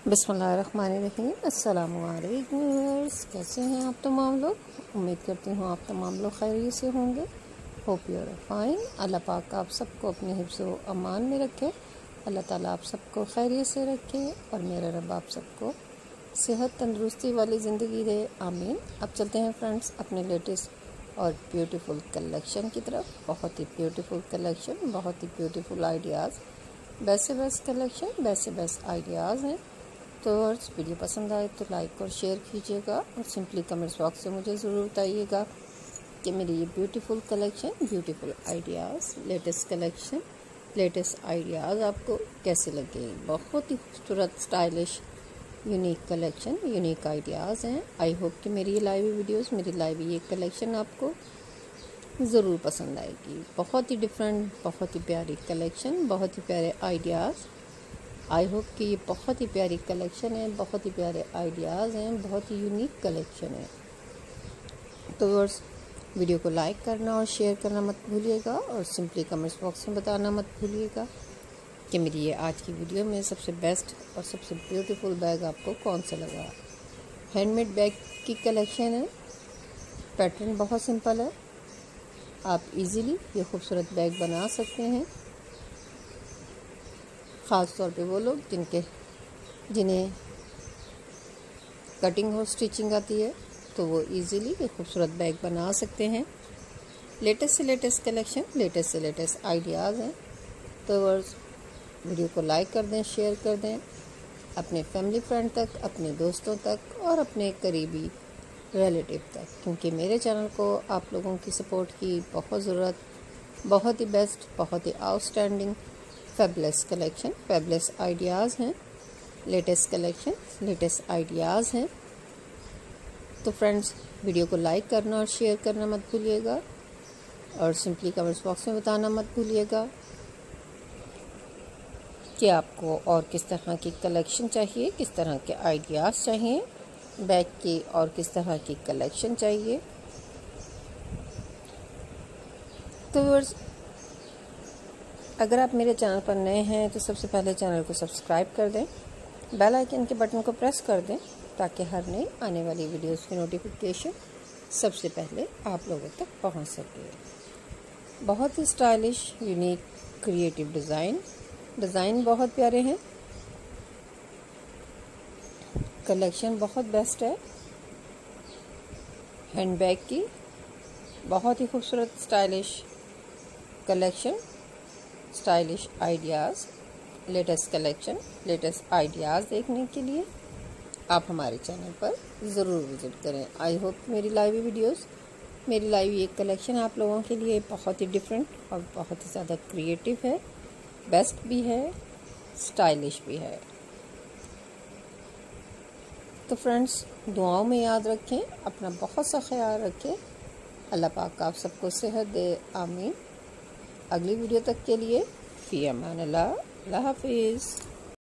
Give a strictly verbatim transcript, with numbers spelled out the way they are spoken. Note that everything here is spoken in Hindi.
बिस्मिल्लाहिर्रहमानिर्रहीम। अस्सलाम वालेकुम व्यूअर्स, कैसे हैं आप तमाम लोग। उम्मीद करती हूँ आप तमाम लोग खैरियत से होंगे। Hope you are fine. Allah पाक आप सबको अपने हिफ्ज़ व अमान में रखे। अल्लाह ताला आप सबको खैरियत से रखे और मेरा रब आप सबको सेहत तंदुरुस्ती वाली ज़िंदगी दे, आमीन। अब चलते हैं फ्रेंड्स अपने लेटेस्ट और ब्यूटीफुल कलेक्शन की तरफ। बहुत ही ब्यूटीफुल कलेक्शन, बहुत ही ब्यूटीफुल आइडियाज़, बेस्ट से बेस्ट कलेक्शन, बेस्ट से बेस्ट आइडियाज़ हैं। तो वीडियो पसंद आए तो लाइक और शेयर कीजिएगा और सिंपली कमेंट्स बॉक्स से मुझे ज़रूर बताइएगा कि मेरी ये beautiful collection, beautiful ideas, latest collection, latest ideas आपको कैसे लगे। बहुत ही खूबसूरत, stylish, unique collection, unique ideas हैं। आई होप कि मेरी ये लाइव वीडियोस, मेरी लाइव ये कलेक्शन आपको ज़रूर पसंद आएगी। बहुत ही डिफरेंट, बहुत ही प्यारी कलेक्शन, बहुत ही प्यारे आइडियाज़। आई होप कि ये बहुत ही प्यारी कलेक्शन है, बहुत ही प्यारे आइडियाज़ हैं, बहुत ही यूनिक कलेक्शन है। तो वर्स वीडियो को लाइक करना और शेयर करना मत भूलिएगा और सिंपली कमेंट्स बॉक्स में बताना मत भूलिएगा कि मेरी ये आज की वीडियो में सबसे बेस्ट और सबसे ब्यूटीफुल बैग आपको कौन सा लगा। हैंडमेड बैग की कलेक्शन है। पैटर्न बहुत सिंपल है, आप इजीली ये खूबसूरत बैग बना सकते हैं। ख़ास तौर पे वो लोग जिनके जिन्हें कटिंग और स्टिचिंग आती है तो वो इजीली ये खूबसूरत बैग बना सकते हैं। लेटेस्ट से लेटेस्ट कलेक्शन, लेटेस्ट से लेटेस्ट आइडियाज़ हैं। तो वर्स वीडियो को लाइक कर दें, शेयर कर दें अपने फैमिली फ्रेंड तक, अपने दोस्तों तक और अपने करीबी रिलेटिव तक, क्योंकि मेरे चैनल को आप लोगों की सपोर्ट की बहुत ज़रूरत। बहुत ही बेस्ट, बहुत ही outstanding fabulous collection, fabulous ideas हैं। लेटेस्ट कलेक्शन, लेटेस्ट आइडियाज़ हैं। तो फ्रेंड्स वीडियो को लाइक करना और शेयर करना मत भूलिएगा और सिंपली कमेंट्स बॉक्स में बताना मत भूलिएगा कि आपको और किस तरह की कलेक्शन चाहिए, किस तरह के आइडियाज़ चाहिए बैग की और किस तरह की कलेक्शन चाहिए। तो व्यूअर्स, अगर आप मेरे चैनल पर नए हैं तो सबसे पहले चैनल को सब्सक्राइब कर दें, बेल आइकन के बटन को प्रेस कर दें ताकि हर नई आने वाली वीडियोस की नोटिफिकेशन सबसे पहले आप लोगों तक पहुंच सके। बहुत ही stylish, unique, creative design design बहुत प्यारे हैं। कलेक्शन बहुत बेस्ट है। हैंडबैग की बहुत ही खूबसूरत stylish collection, stylish ideas, latest collection, latest ideas देखने के लिए आप हमारे चैनल पर ज़रूर विज़िट करें। आई होप मेरी लाइव वीडियोस, मेरी लाइव ये कलेक्शन आप लोगों के लिए बहुत ही डिफरेंट और बहुत ही ज़्यादा क्रिएटिव है, बेस्ट भी है, स्टाइलिश भी है। तो फ्रेंड्स दुआओं में याद रखें, अपना बहुत सा ख्याल रखें। अल्लाह पाक आप सबको सेहत दे, आमीन। अगली वीडियो तक के लिए फ़ी अमान अल्लाह, अल्लाह हाफिज़।